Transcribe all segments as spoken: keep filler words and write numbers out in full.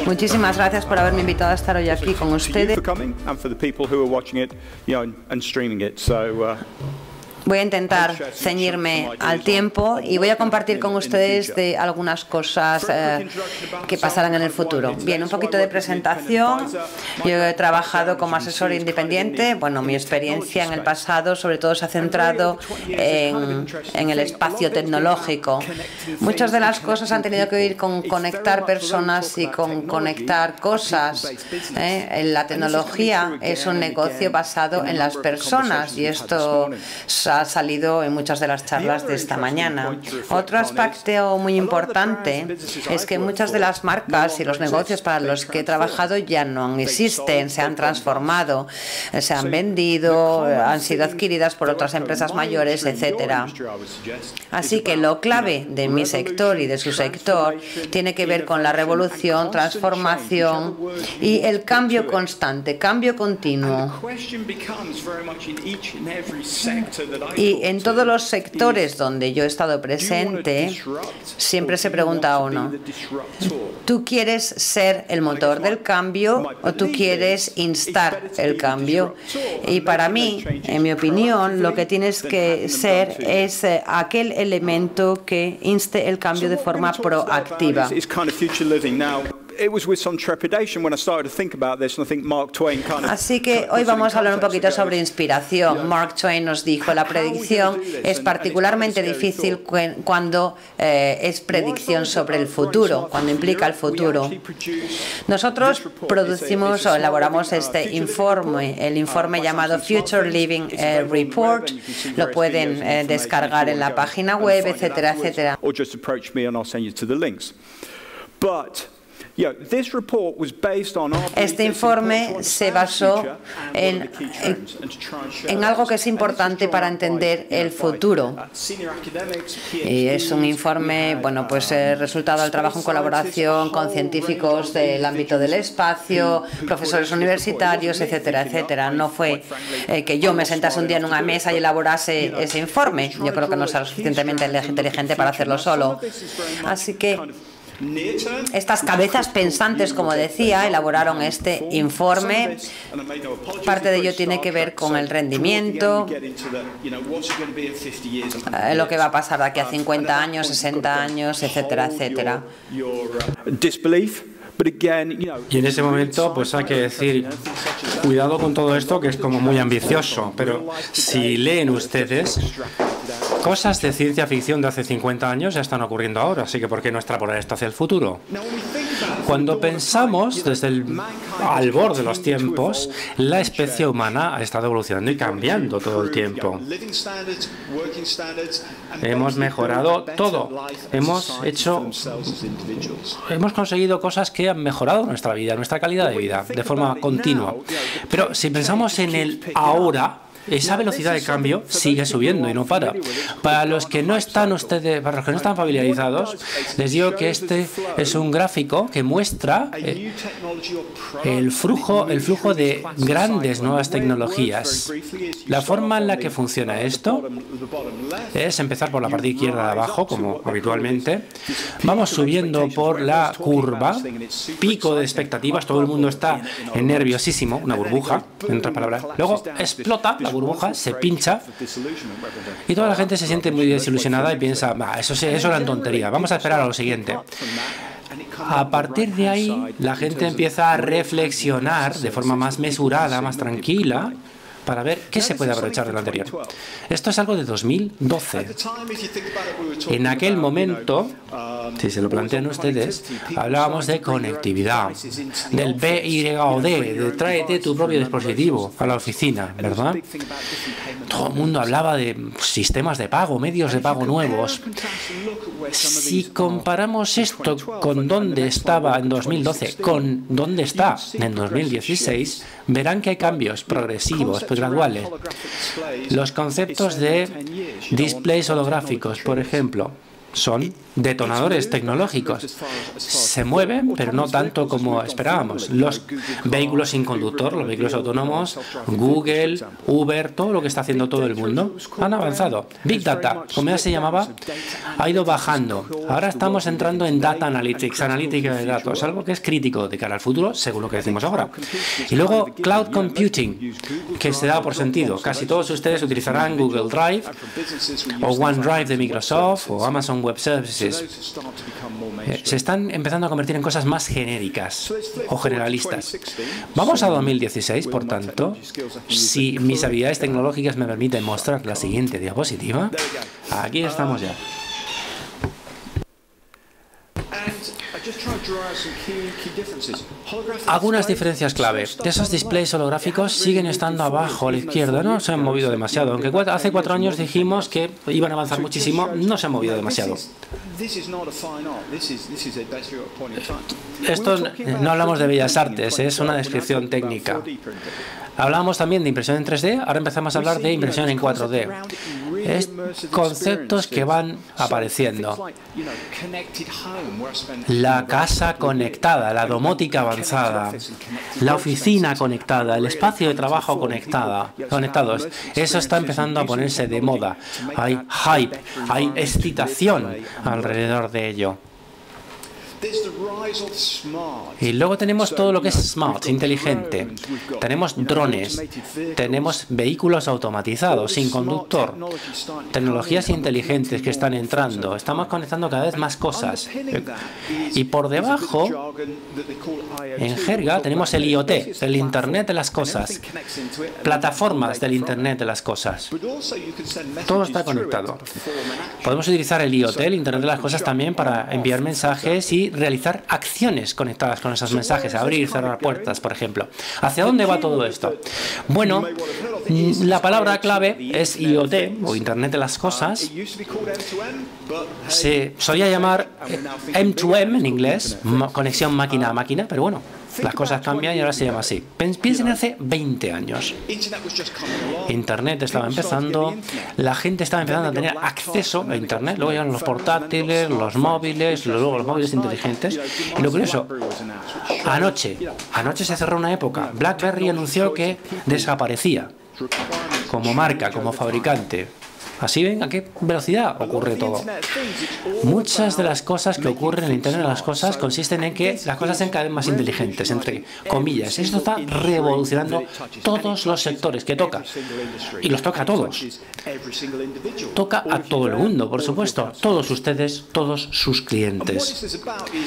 Muchísimas gracias por haberme invitado a estar hoy aquí con ustedes. Voy a intentar ceñirme al tiempo y voy a compartir con ustedes de algunas cosas eh, que pasarán en el futuro. Bien, un poquito de presentación. Yo he trabajado como asesor independiente. Bueno, mi experiencia en el pasado sobre todo se ha centrado en, en el espacio tecnológico. Muchas de las cosas han tenido que ver con conectar personas y con conectar cosas. ¿eh? La tecnología es un negocio basado en las personas y esto ha salido en muchas de las charlas de esta mañana. Otro aspecto muy importante es que muchas de las marcas y los negocios para los que he trabajado ya no existen, se han transformado, se han vendido, han sido adquiridas por otras empresas mayores, etcétera. Así que lo clave de mi sector y de su sector tiene que ver con la revolución, transformación y el cambio constante, cambio continuo. Y en todos los sectores donde yo he estado presente, siempre se pregunta a uno, ¿tú quieres ser el motor del cambio o tú quieres instar el cambio? Y para mí, en mi opinión, lo que tienes que ser es eh, aquel elemento que inste el cambio de forma proactiva. Así que hoy vamos a hablar un poquito sobre inspiración. Mark Twain nos dijo, la predicción es particularmente difícil cuando eh, es predicción sobre el futuro, cuando implica el futuro. Nosotros producimos o elaboramos este informe, el informe llamado Future Living eh, Report. Lo pueden eh, descargar en la página web, etcétera, etcétera. Este informe se basó en, en, en algo que es importante para entender el futuro. Y es un informe, bueno, pues eh, resultado del trabajo en colaboración con científicos del ámbito del espacio, profesores universitarios, etcétera, etcétera. No fue eh, que yo me sentase un día en una mesa y elaborase ese informe. Yo creo que no soy lo suficientemente inteligente para hacerlo solo. Así que estas cabezas pensantes, como decía, elaboraron este informe. Parte de ello tiene que ver con el rendimiento, lo que va a pasar de aquí a cincuenta años, sesenta años, etcétera, etcétera. Y en ese momento, pues hay que decir, cuidado con todo esto, que es como muy ambicioso, pero si leen ustedes, cosas de ciencia ficción de hace cincuenta años ya están ocurriendo ahora, así que ¿por qué no extrapolar esto hacia el futuro? Cuando pensamos desde el albor de los tiempos, la especie humana ha estado evolucionando y cambiando todo el tiempo. Hemos mejorado todo. Hemos hecho, hemos conseguido cosas que han mejorado nuestra vida, nuestra calidad de vida, de forma continua. Pero si pensamos en el ahora, esa velocidad de cambio sigue subiendo y no para. Para los que no están ustedes, para los que no están familiarizados, les digo que este es un gráfico que muestra eh, el flujo, el flujo de grandes nuevas tecnologías. La forma en la que funciona esto es empezar por la parte izquierda de abajo, como habitualmente. Vamos subiendo por la curva, pico de expectativas, todo el mundo está nerviosísimo, una burbuja, en otras palabras. Luego explota la burbuja, se pincha y toda la gente se siente muy desilusionada y piensa, bah, eso, eso era tontería, vamos a esperar a lo siguiente. A partir de ahí, la gente empieza a reflexionar de forma más mesurada, más tranquila, para ver qué se puede aprovechar de lo anterior. Esto es algo de dos mil doce. En aquel momento, si se lo plantean ustedes, hablábamos de conectividad, del B Y O D, de tráete tu propio dispositivo a la oficina, ¿verdad? Todo el mundo hablaba de sistemas de pago, medios de pago nuevos. Si comparamos esto con dónde estaba en dos mil doce, con dónde está en dos mil dieciséis, verán que hay cambios progresivos, pues graduales. Los conceptos de displays holográficos, por ejemplo, son detonadores tecnológicos. Se mueven, pero no tanto como esperábamos. Los vehículos sin conductor, los vehículos autónomos, Google, Uber, todo lo que está haciendo todo el mundo, han avanzado. Big Data, como ya se llamaba, ha ido bajando. Ahora estamos entrando en Data Analytics, analítica de datos, algo que es crítico de cara al futuro, según lo que decimos ahora. Y luego Cloud Computing, que se da por sentido. Casi todos ustedes utilizarán Google Drive o OneDrive de Microsoft o Amazon Web Services. Se están empezando a convertir en cosas más genéricas o generalistas. Vamos a dos mil dieciséis, por tanto, si mis habilidades tecnológicas me permiten mostrar la siguiente diapositiva. Aquí estamos ya. Algunas diferencias clave. Esos displays holográficos siguen estando abajo a la izquierda, no se han movido demasiado. Aunque hace cuatro años dijimos que iban a avanzar muchísimo, no se han movido demasiado. Esto no hablamos de bellas artes, es una descripción técnica. Hablábamos también de impresión en tres D, ahora empezamos a hablar de impresión en cuatro D. Es conceptos que van apareciendo. La casa conectada, la domótica avanzada, la oficina conectada, el espacio de trabajo conectada, conectados. Eso está empezando a ponerse de moda. Hay hype, hay excitación alrededor de ello. Y luego tenemos todo lo que es smart, inteligente. Tenemos drones, tenemos vehículos automatizados, sin conductor, tecnologías inteligentes que están entrando. Estamos conectando cada vez más cosas. Y por debajo, en jerga, tenemos el I O T, el Internet de las cosas, plataformas del Internet de las cosas. Todo está conectado. Podemos utilizar el I O T, el Internet de las cosas, también para enviar mensajes y realizar acciones conectadas con esos mensajes, abrir y cerrar puertas, por ejemplo. ¿Hacia dónde va todo esto? Bueno, la palabra clave es I O T, o Internet de las cosas. Se solía llamar M dos M en inglés, conexión máquina a máquina, pero bueno, las cosas cambian y ahora se llama así. Piensen hace veinte años. Internet estaba empezando, la gente estaba empezando a tener acceso a Internet, luego llegaron los portátiles, los móviles, luego los móviles inteligentes. Y lo curioso, anoche, anoche se cerró una época. BlackBerry anunció que desaparecía como marca, como fabricante. Así ven a qué velocidad ocurre todo. Muchas de las cosas que ocurren en el Internet de las cosas consisten en que las cosas sean cada vez más inteligentes, entre comillas. Esto está revolucionando todos los sectores que toca. Y los toca a todos. Toca a todo el mundo, por supuesto. Todos ustedes, todos sus clientes.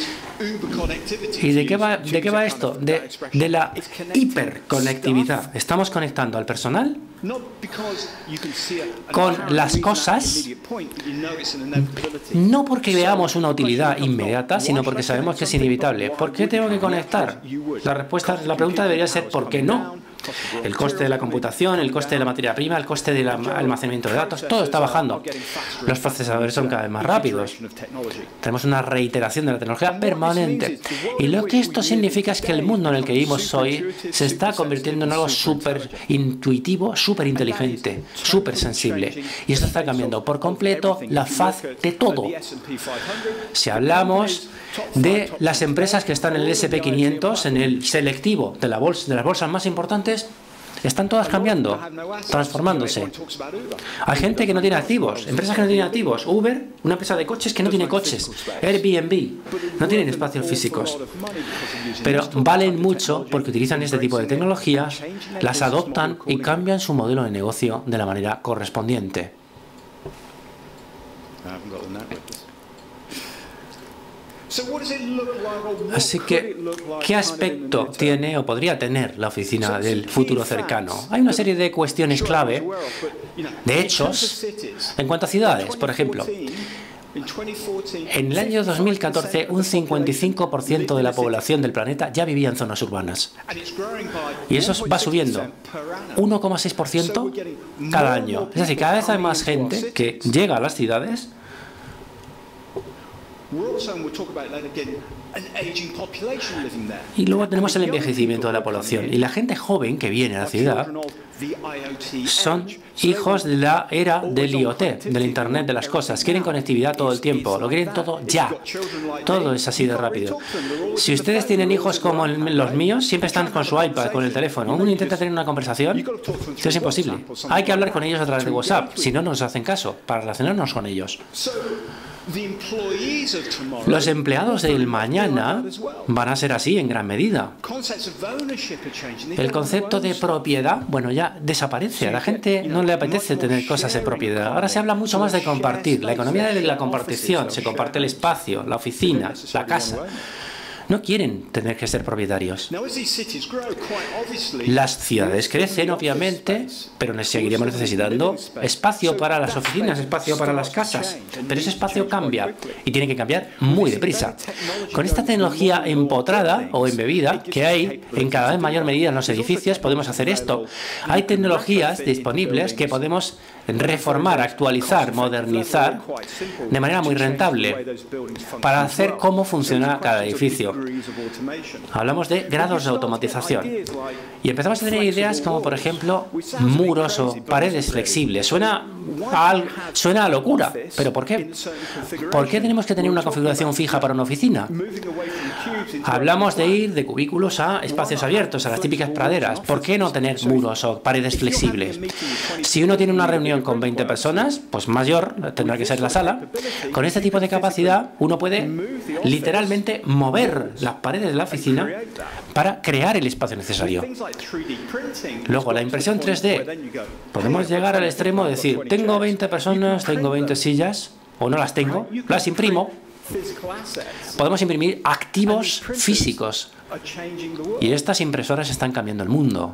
¿Y de qué va, de qué va esto? De, de la hiperconectividad. Estamos conectando al personal con las cosas, no porque veamos una utilidad inmediata, sino porque sabemos que es inevitable. ¿Por qué tengo que conectar? La respuesta, la pregunta debería ser ¿por qué no? El coste de la computación, el coste de la materia prima, el coste del almacenamiento de datos, todo está bajando. Los procesadores son cada vez más rápidos. Tenemos una reiteración de la tecnología permanente. Y lo que esto significa es que el mundo en el que vivimos hoy se está convirtiendo en algo súper intuitivo, súper inteligente, súper sensible. Y esto está cambiando por completo la faz de todo. Si hablamos de las empresas que están en el ese and pe quinientos, en el selectivo de, la bolsa, de las bolsas más importantes, están todas cambiando, transformándose. Hay gente que no tiene activos, empresas que no tienen activos. Uber, una empresa de coches que no tiene coches. Airbnb, no tienen espacios físicos. Pero valen mucho porque utilizan este tipo de tecnologías, las adoptan y cambian su modelo de negocio de la manera correspondiente. Así que, ¿qué aspecto tiene o podría tener la oficina del futuro cercano? Hay una serie de cuestiones clave, de hechos, en cuanto a ciudades, por ejemplo. En el año dos mil catorce, un cincuenta y cinco por ciento de la población del planeta ya vivía en zonas urbanas. Y eso va subiendo, uno coma seis por ciento cada año. Es decir, cada vez hay más gente que llega a las ciudades Y luego tenemos el envejecimiento de la población. Y la gente joven que viene a la ciudad son hijos de la era del I O T, del Internet de las cosas. Quieren conectividad todo el tiempo, lo quieren todo ya. Todo es así de rápido. Si ustedes tienen hijos como los míos, siempre están con su iPad, con el teléfono. Uno intenta tener una conversación, esto es imposible. Hay que hablar con ellos a través de WhatsApp, si no nos hacen caso, para relacionarnos con ellos. Los empleados del mañana van a ser así en gran medida. El concepto de propiedad, bueno, ya desaparece. A la gente no le apetece tener cosas de propiedad. Ahora se habla mucho más de compartir. La economía de la compartición. Se comparte el espacio, la oficina, la casa. No quieren tener que ser propietarios. Las ciudades crecen, obviamente, pero seguiremos necesitando espacio para las oficinas, espacio para las casas. Pero ese espacio cambia y tiene que cambiar muy deprisa. Con esta tecnología empotrada o embebida que hay en cada vez mayor medida en los edificios, podemos hacer esto. Hay tecnologías disponibles que podemos reformar, actualizar, modernizar de manera muy rentable para hacer cómo funciona cada edificio. Hablamos de grados de automatización y empezamos a tener ideas como, por ejemplo, muros o paredes flexibles. Suena a, suena a locura, pero ¿por qué? ¿Por qué tenemos que tener una configuración fija para una oficina? Hablamos de ir de cubículos a espacios abiertos, a las típicas praderas. ¿Por qué no tener muros o paredes flexibles? Si uno tiene una reunión con veinte personas, pues mayor tendrá que ser la sala. Con este tipo de capacidad, uno puede literalmente mover las paredes de la oficina para crear el espacio necesario. Luego, la impresión tres D. Podemos llegar al extremo de decir, tengo veinte personas, tengo veinte sillas, o no las tengo, las imprimo. Podemos imprimir activos físicos. Y estas impresoras están cambiando el mundo.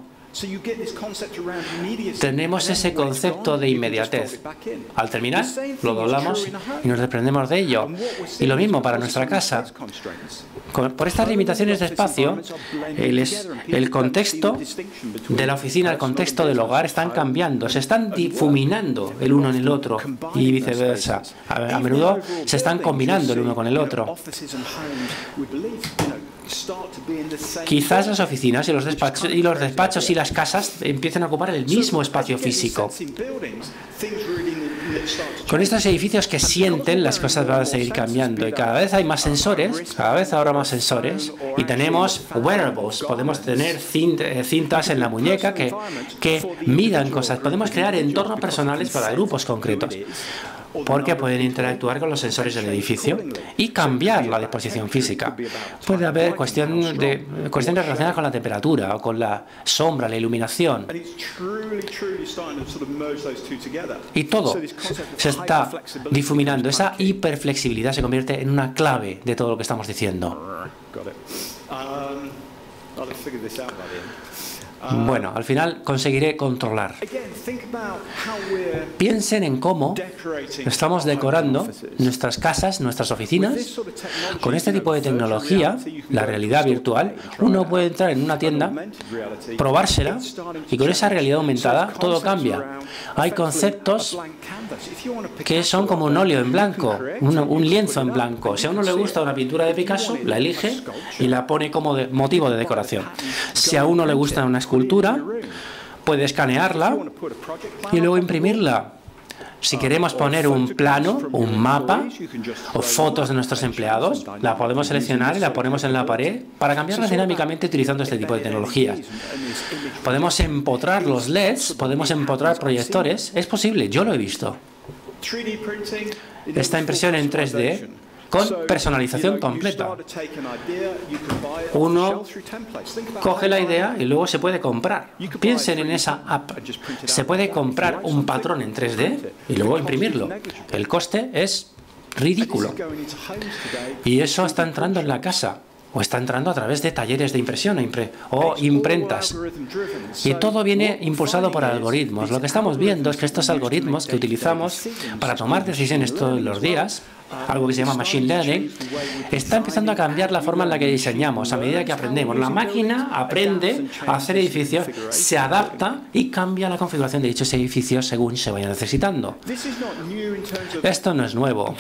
Tenemos ese concepto de inmediatez. Al terminar, lo doblamos y nos desprendemos de ello. Y lo mismo para nuestra casa. Por estas limitaciones de espacio, el, es, el contexto de la oficina, el contexto del hogar están cambiando, se están difuminando el uno en el otro y viceversa. A, a menudo se están combinando el uno con el otro. Quizás las oficinas y los despachos y los despachos y las casas empiecen a ocupar el mismo espacio físico. Con estos edificios que sienten, las cosas van a seguir cambiando y cada vez hay más sensores, cada vez habrá más sensores y tenemos wearables, podemos tener cintas en la muñeca que, que midan cosas, podemos crear entornos personales para grupos concretos, porque pueden interactuar con los sensores del edificio y cambiar la disposición física. Puede haber cuestión de, cuestiones relacionadas con la temperatura o con la sombra, la iluminación. Y todo se está difuminando. Esa hiperflexibilidad se convierte en una clave de todo lo que estamos diciendo. Bueno, al final conseguiré controlar. Piensen en cómo estamos decorando nuestras casas, nuestras oficinas. Con este tipo de tecnología, la realidad virtual, uno puede entrar en una tienda, probársela y con esa realidad aumentada todo cambia. Hay conceptos que son como un óleo en blanco, un, un lienzo en blanco. Si a uno le gusta una pintura de Picasso, la elige y la pone como de, motivo de decoración. Si a uno le gusta una escultura, puede escanearla y luego imprimirla. Si queremos poner un plano, un mapa o fotos de nuestros empleados, la podemos seleccionar y la ponemos en la pared para cambiarla dinámicamente utilizando este tipo de tecnologías. Podemos empotrar los L E Ds, podemos empotrar proyectores. Es posible, yo lo he visto. Esta impresión en tres D con personalización completa. Uno coge la idea y luego se puede comprar. Piensen en esa app. Se puede comprar un patrón en tres D y luego imprimirlo. El coste es ridículo. Y eso está entrando en la casa. O está entrando a través de talleres de impresión o imprentas. Y todo viene impulsado por algoritmos. Lo que estamos viendo es que estos algoritmos que utilizamos para tomar decisiones todos los días algo que se llama Machine Learning, está empezando a cambiar la forma en la que diseñamos a medida que aprendemos. La máquina aprende a hacer edificios, se adapta y cambia la configuración de dichos edificios según se vaya necesitando. Esto no es nuevo.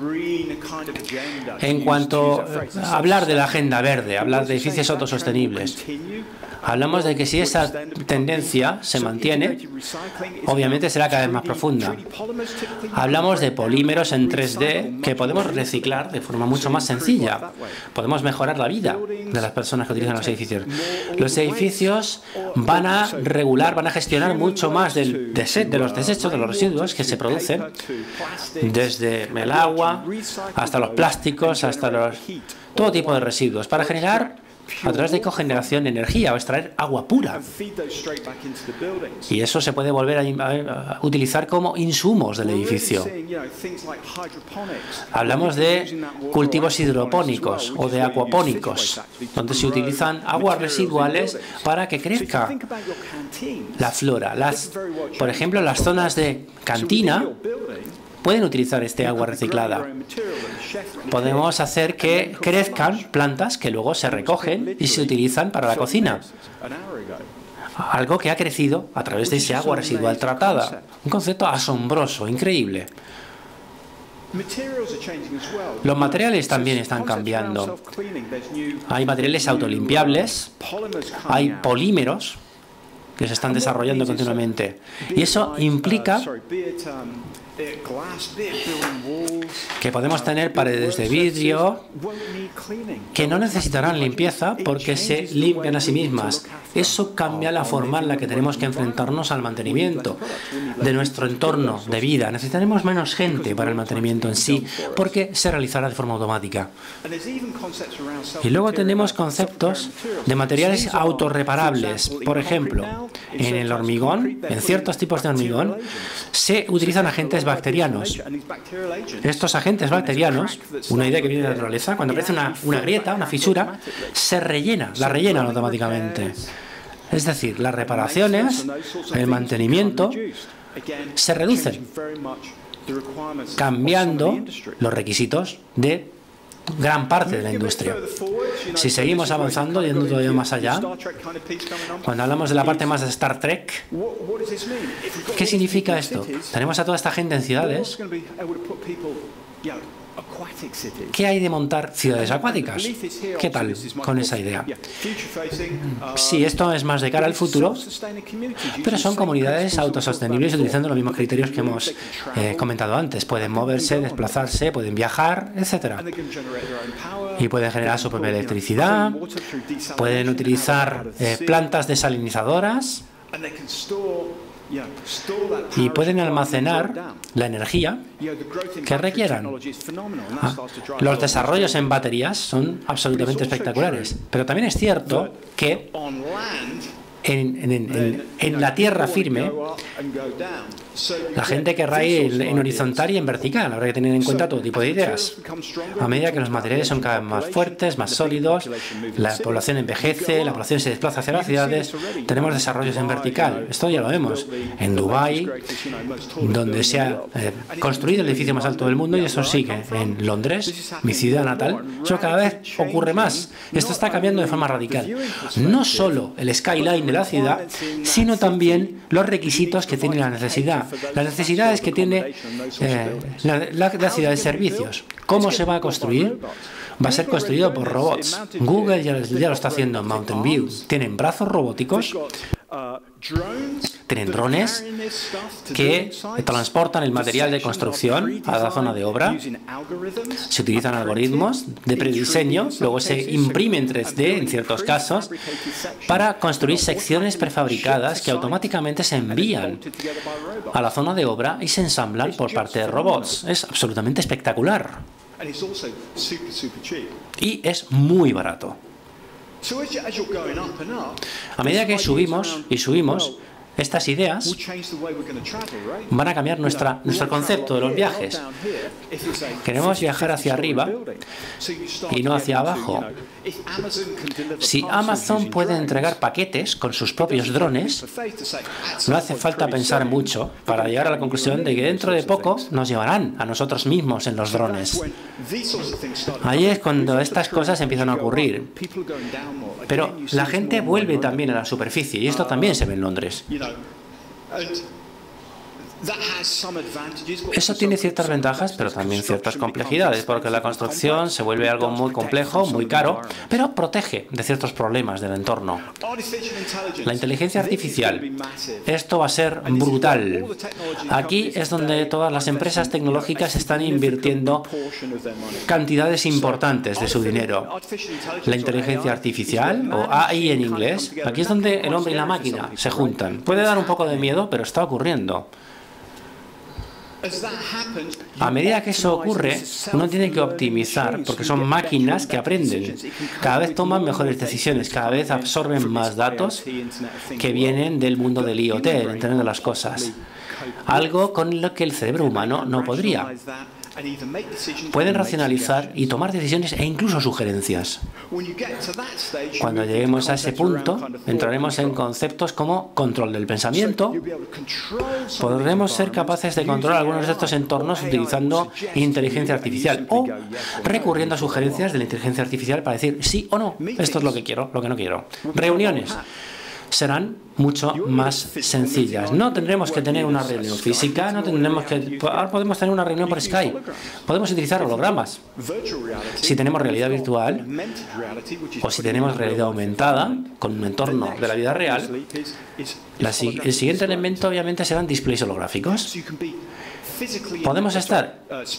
En cuanto a hablar de la agenda verde, hablar de edificios autosostenibles, hablamos de que si esa tendencia se mantiene, obviamente será cada vez más profunda. Hablamos de polímeros en tres D que podemos reciclar de forma mucho más sencilla. Podemos mejorar la vida de las personas que utilizan los edificios. Los edificios van a regular, van a gestionar mucho más del dese- de los desechos, de los residuos que se producen, desde el agua hasta los plásticos, hasta los, todo tipo de residuos, para generar a través de cogeneración energía o extraer agua pura. Y eso se puede volver a, a utilizar como insumos del edificio. Hablamos de cultivos hidropónicos o de acuapónicos, donde se utilizan aguas residuales para que crezca la flora. Las, por ejemplo, las zonas de cantina pueden utilizar este agua reciclada. Podemos hacer que crezcan plantas que luego se recogen y se utilizan para la cocina. Algo que ha crecido a través de ese agua residual tratada. Un concepto asombroso, increíble. Los materiales también están cambiando. Hay materiales autolimpiables, hay polímeros que se están desarrollando continuamente. Y eso implica que podemos tener paredes de vidrio que no necesitarán limpieza porque se limpian a sí mismas. Eso cambia la forma en la que tenemos que enfrentarnos al mantenimiento de nuestro entorno de vida. Necesitaremos menos gente para el mantenimiento en sí porque se realizará de forma automática. Y luego tenemos conceptos de materiales autorreparables. Por ejemplo, en el hormigón, en ciertos tipos de hormigón, se utilizan agentes bacterianos. Estos agentes bacterianos, una idea que viene de la naturaleza, cuando aparece una, una grieta, una fisura, se rellena, la rellenan automáticamente. Es decir, las reparaciones, el mantenimiento, se reducen, cambiando los requisitos de gran parte de la industria. Si seguimos avanzando, yendo todavía más allá, cuando hablamos de la parte más de Star Trek, ¿qué significa esto? Tenemos a toda esta gente en ciudades. ¿Qué hay de montar ciudades acuáticas? ¿Qué tal con esa idea? Sí, esto es más de cara al futuro, pero son comunidades autosostenibles utilizando los mismos criterios que hemos eh, comentado antes. Pueden moverse, desplazarse, pueden viajar, etcétera. Y pueden generar su propia electricidad, pueden utilizar eh, plantas desalinizadoras y pueden almacenar la energía que requieran. Ah, los desarrollos en baterías son absolutamente espectaculares, pero también es cierto que en, en, en, en la tierra firme la gente querrá ir en horizontal y en vertical. Habrá que tener en cuenta todo tipo de ideas. A medida que los materiales son cada vez más fuertes, más sólidos, la población envejece, la población se desplaza hacia las ciudades, tenemos desarrollos en vertical. Esto ya lo vemos en Dubái, donde se ha eh, construido el edificio más alto del mundo, y eso sigue en Londres, mi ciudad natal. Eso cada vez ocurre más. Esto está cambiando de forma radical. No solo el skyline de la ciudad, sino también los requisitos que tiene la necesidad. Las necesidades que tiene eh, la, la, la ciudad de servicios. ¿Cómo se va a construir? Va a ser construido por robots. Google ya, ya lo está haciendo en Mountain View. Tienen brazos robóticos, tienen drones que transportan el material de construcción a la zona de obra. Se utilizan algoritmos de prediseño, luego se imprime en tres D en ciertos casos para construir secciones prefabricadas que automáticamente se envían a la zona de obra y se ensamblan por parte de robots. Es absolutamente espectacular. Y es muy barato. A medida que subimos y subimos, estas ideas van a cambiar nuestra, nuestro concepto de los viajes. Queremos viajar hacia arriba y no hacia abajo. Si Amazon puede entregar paquetes con sus propios drones, no hace falta pensar mucho para llegar a la conclusión de que dentro de poco nos llevarán a nosotros mismos en los drones. Ahí es cuando estas cosas empiezan a ocurrir. Pero la gente vuelve también a la superficie, y esto también se ve en Londres. Eso tiene ciertas ventajas, pero también ciertas complejidades, porque la construcción se vuelve algo muy complejo, muy caro, pero protege de ciertos problemas del entorno. La inteligencia artificial, esto va a ser brutal. Aquí es donde todas las empresas tecnológicas están invirtiendo cantidades importantes de su dinero. La inteligencia artificial, o A I en inglés, aquí es donde el hombre y la máquina se juntan. Puede dar un poco de miedo, pero está ocurriendo. A medida que eso ocurre, uno tiene que optimizar, porque son máquinas que aprenden. Cada vez toman mejores decisiones, cada vez absorben más datos que vienen del mundo del I O T, el Internet de las Cosas. Algo con lo que el cerebro humano no podría. Pueden racionalizar y tomar decisiones e incluso sugerencias. Cuando lleguemos a ese punto, entraremos en conceptos como control del pensamiento. Podremos ser capaces de controlar algunos de estos entornos utilizando inteligencia artificial o recurriendo a sugerencias de la inteligencia artificial para decir sí o no, esto es lo que quiero, lo que no quiero. Reuniones serán mucho más sencillas. No tendremos que tener una reunión física, no tendremos que... Ahora podemos tener una reunión por Skype. Podemos utilizar hologramas. Si tenemos realidad virtual o si tenemos realidad aumentada con un entorno de la vida real, la, el siguiente elemento obviamente serán displays holográficos. Podemos estar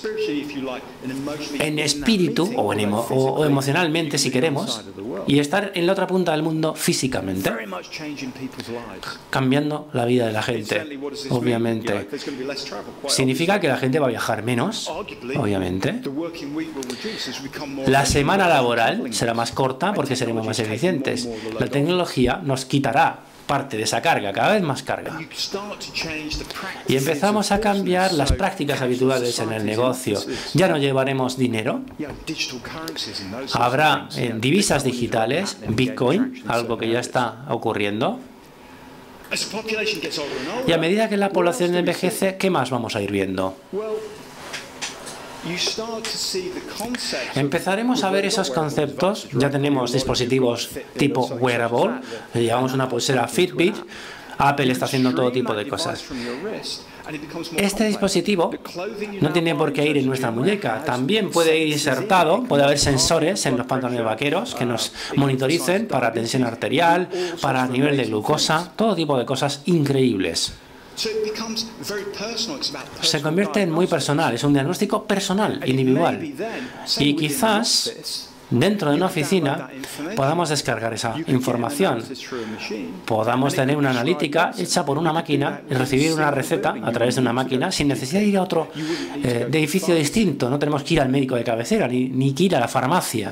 en espíritu o, en emo, o, o emocionalmente, si queremos, y estar en la otra punta del mundo físicamente, cambiando la vida de la gente, obviamente. ¿Significa que la gente va a viajar menos? Obviamente. La semana laboral será más corta porque seremos más eficientes. La tecnología nos quitará parte de esa carga, cada vez más carga. Y empezamos a cambiar las prácticas habituales en el negocio. Ya no llevaremos dinero. Habrá eh, divisas digitales, Bitcoin, algo que ya está ocurriendo. Y a medida que la población envejece, ¿qué más vamos a ir viendo? Empezaremos a ver esos conceptos. Ya tenemos dispositivos tipo wearable, llevamos una pulsera Fitbit, Apple está haciendo todo tipo de cosas. Este dispositivo no tiene por qué ir en nuestra muñeca, también puede ir insertado, puede haber sensores en los pantalones vaqueros que nos monitoricen para tensión arterial, para nivel de glucosa, todo tipo de cosas increíbles. Se convierte en muy personal, es un diagnóstico personal, individual. Y quizás dentro de una oficina podamos descargar esa información, podamos tener una analítica hecha por una máquina y recibir una receta a través de una máquina sin necesidad de ir a otro eh, de edificio distinto. No tenemos que ir al médico de cabecera ni, ni que ir a la farmacia.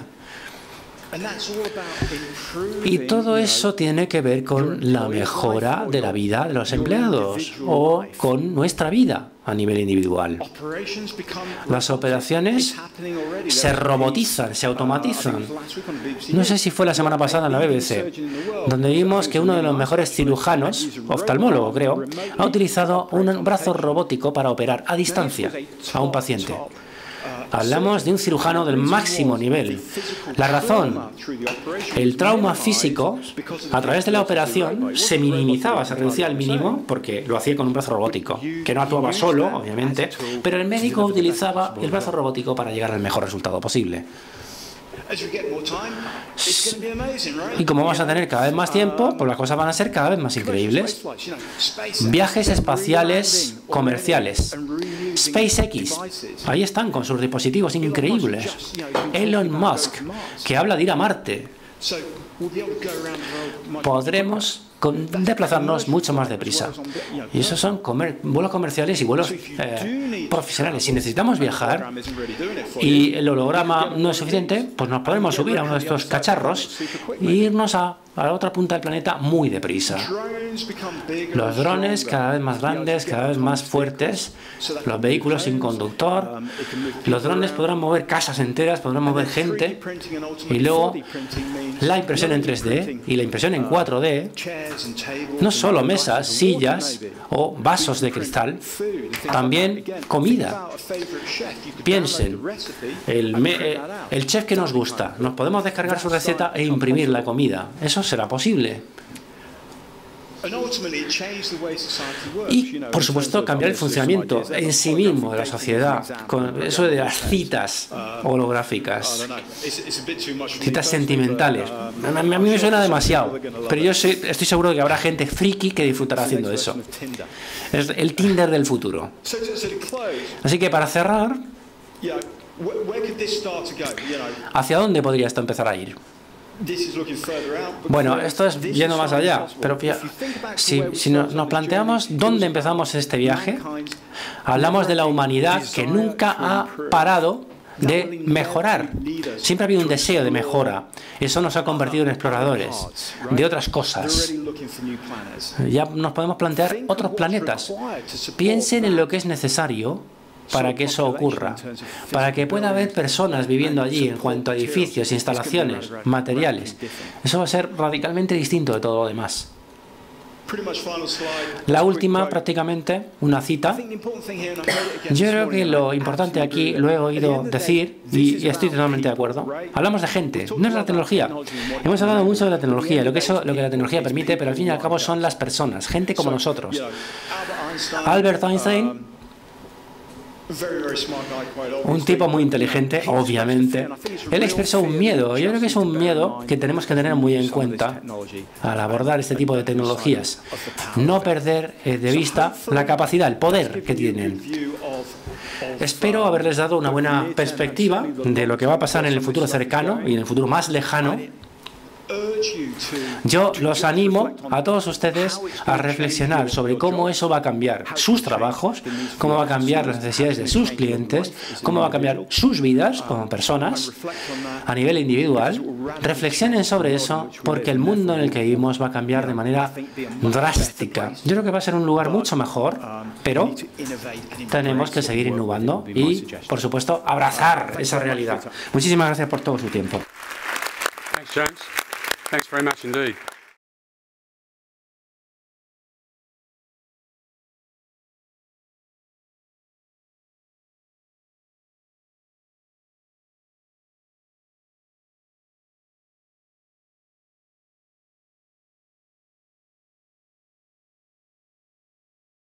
Y todo eso tiene que ver con la mejora de la vida de los empleados o con nuestra vida a nivel individual. Las operaciones se robotizan, se automatizan. No sé si fue la semana pasada en la B B C, donde vimos que uno de los mejores cirujanos, oftalmólogo creo, ha utilizado un brazo robótico para operar a distancia a un paciente. Hablamos de un cirujano del máximo nivel. La razón, el trauma físico, a través de la operación, se minimizaba, se reducía al mínimo, porque lo hacía con un brazo robótico, que no actuaba solo, obviamente, pero el médico utilizaba el brazo robótico para llegar al mejor resultado posible. Y como vamos a tener cada vez más tiempo, pues las cosas van a ser cada vez más increíbles. Viajes espaciales comerciales. SpaceX, ahí están con sus dispositivos increíbles. Elon Musk, que habla de ir a Marte. Podremos desplazarnos mucho más deprisa. Y esos son comer vuelos comerciales y vuelos eh, profesionales. Si necesitamos viajar y el holograma no es suficiente, pues nos podemos subir a uno de estos cacharros e irnos a a la otra punta del planeta muy deprisa. Los drones cada vez más grandes, cada vez más fuertes, los vehículos sin conductor, los drones podrán mover casas enteras, podrán mover gente, y luego la impresión en tres D y la impresión en cuatro D, no solo mesas, sillas o vasos de cristal, también comida. Piensen, el, me, el chef que nos gusta, nos podemos descargar su receta e imprimir la comida. Eso será posible. Y, por supuesto, cambiar el funcionamiento en sí mismo de la sociedad, con eso de las citas holográficas, citas sentimentales. A mí me suena demasiado, pero yo sé, estoy seguro de que habrá gente friki que disfrutará haciendo eso. Es el Tinder del futuro. Así que, para cerrar, ¿hacia dónde podría esto empezar a ir? Bueno, esto es yendo más allá, pero si, si nos, nos planteamos dónde empezamos este viaje, hablamos de la humanidad que nunca ha parado de mejorar. Siempre ha habido un deseo de mejora. Eso nos ha convertido en exploradores de otras cosas. Ya nos podemos plantear otros planetas. Piensen en lo que es necesario para que eso ocurra, para que pueda haber personas viviendo allí en cuanto a edificios, instalaciones, materiales. Eso va a ser radicalmente distinto de todo lo demás. La última, prácticamente, una cita. Yo creo que lo importante aquí, lo he oído decir, y estoy totalmente de acuerdo, hablamos de gente, no es la tecnología. Hemos hablado mucho de la tecnología, lo que, eso, lo que la tecnología permite, pero al fin y al cabo son las personas, gente como nosotros. Albert Einstein, un tipo muy inteligente, obviamente, él expresó un miedo. Yo creo que es un miedo que tenemos que tener muy en cuenta al abordar este tipo de tecnologías. No perder de vista la capacidad, el poder que tienen. Espero haberles dado una buena perspectiva de lo que va a pasar en el futuro cercano y en el futuro más lejano. Yo los animo a todos ustedes a reflexionar sobre cómo eso va a cambiar sus trabajos, cómo va a cambiar las necesidades de sus clientes, cómo va a cambiar sus vidas como personas a nivel individual. Reflexionen sobre eso porque el mundo en el que vivimos va a cambiar de manera drástica. Yo creo que va a ser un lugar mucho mejor, pero tenemos que seguir innovando y, por supuesto, abrazar esa realidad. Muchísimas gracias por todo su tiempo. Thanks, James. Thanks very much indeed.